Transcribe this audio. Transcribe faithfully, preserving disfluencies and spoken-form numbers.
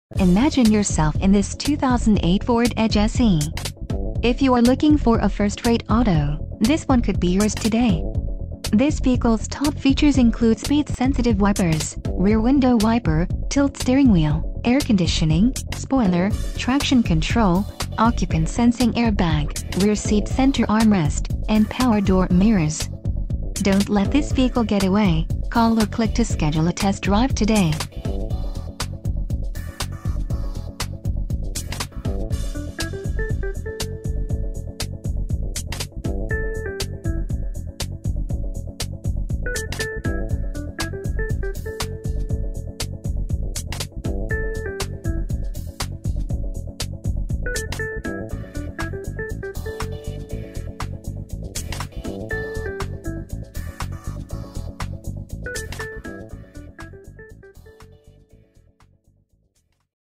Imagine yourself in this two thousand eight Ford Edge S E. If you are looking for a first-rate auto, this one could be yours today. This vehicle's top features include speed-sensitive wipers, rear window wiper, tilt steering wheel, air conditioning, spoiler, traction control, occupant sensing airbag, rear seat center armrest, and power door mirrors. Don't let this vehicle get away. Call or click to schedule a test drive today.